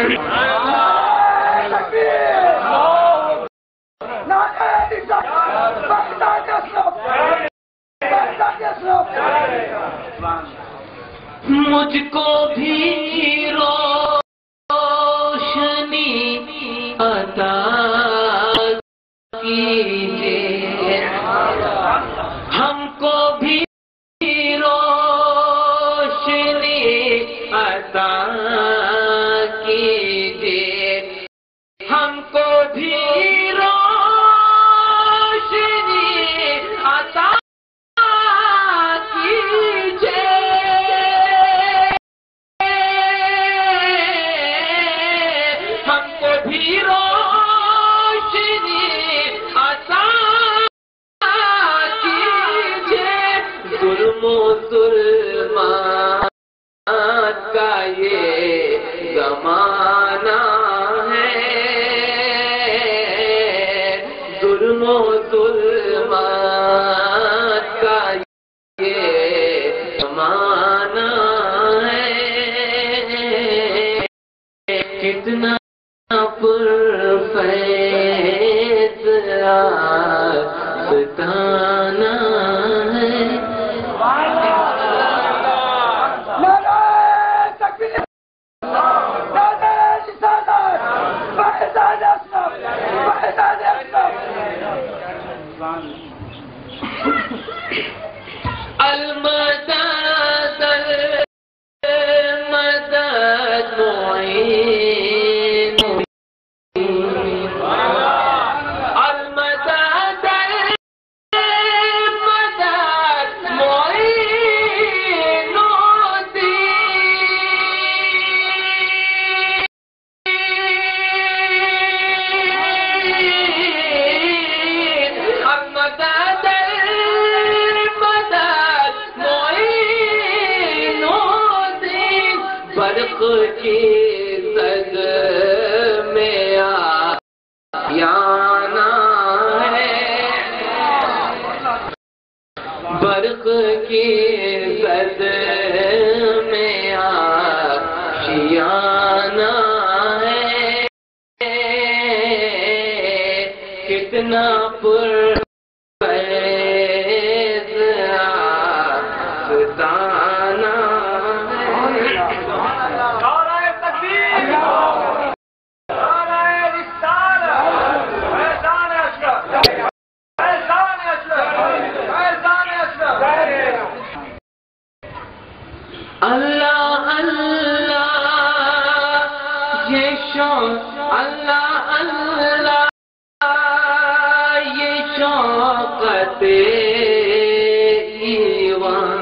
مجھ کو بھی روشنی عطا کیجیے، ہم کو بھی روشنی عطا کیجیے، ہم کو بھی روشنی عطا ظلمات کا یہ زمانہ ہے، ظلم و ظلمات کا یہ زمانہ ہے، کتنا پرفیض آستانہ ہے۔ المدد المدد معين، المدد المدد معين برق کی زد میں آشیانہ ہے، برق کی زد میں آشیانہ ہے، کتنا پرفیض آستانہ اللہ اللہ یہ شوق، اللہ اللہ یہ شوقت ایوان،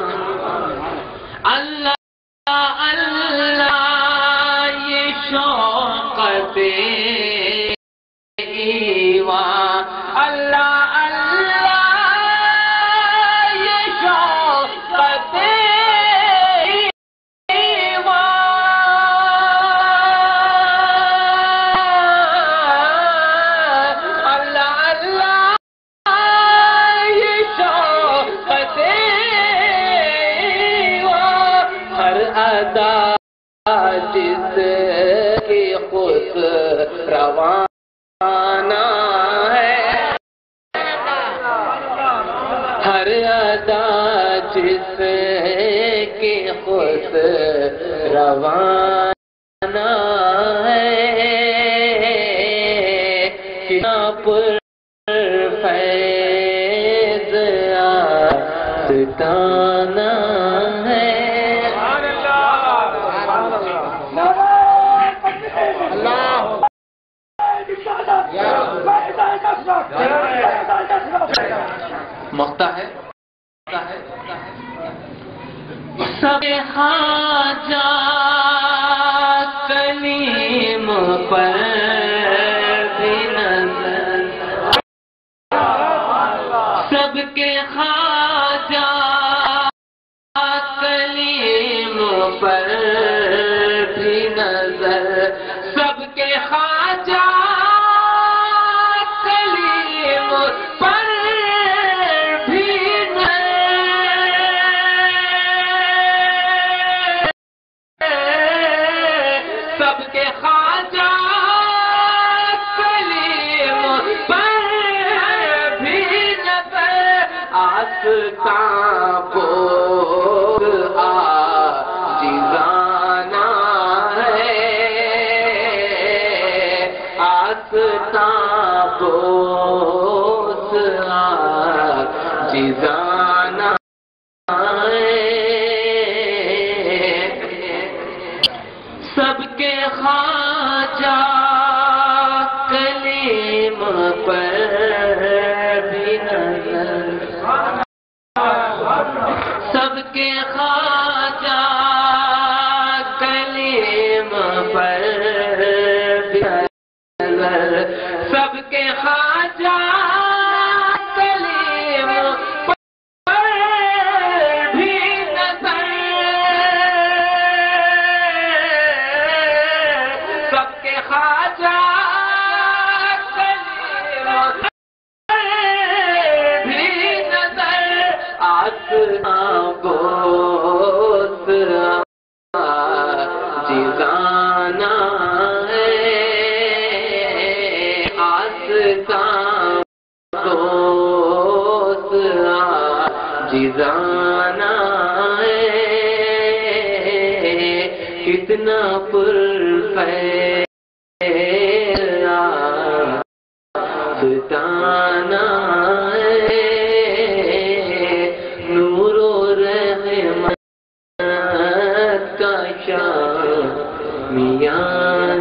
اللہ اللہ یہ شوقت ایوان، اللہ جس کی خود روانہ ہے، ہر ادا جس کی خود روانہ ہے، کتنا پرفیض آستانہ ہے۔ مقطع ہے سب حاجات کلیم پر بھی نظر، سب کے حاجات کلیم پر بھی نظر، سب کے حاجات سب کے آفتاب بوس جزانا سب کے خواجہ کلیم پر بھی نظر سب کے خواجہ کلیم پر بھی نظر سب کے خواجہ کلیم پر بھی نظر سب کے خواجہ کلیم پر بھی نظر بوس جزانا بوس جزانا کتنا پرفیل ستانا نور و رحمت کا شامیان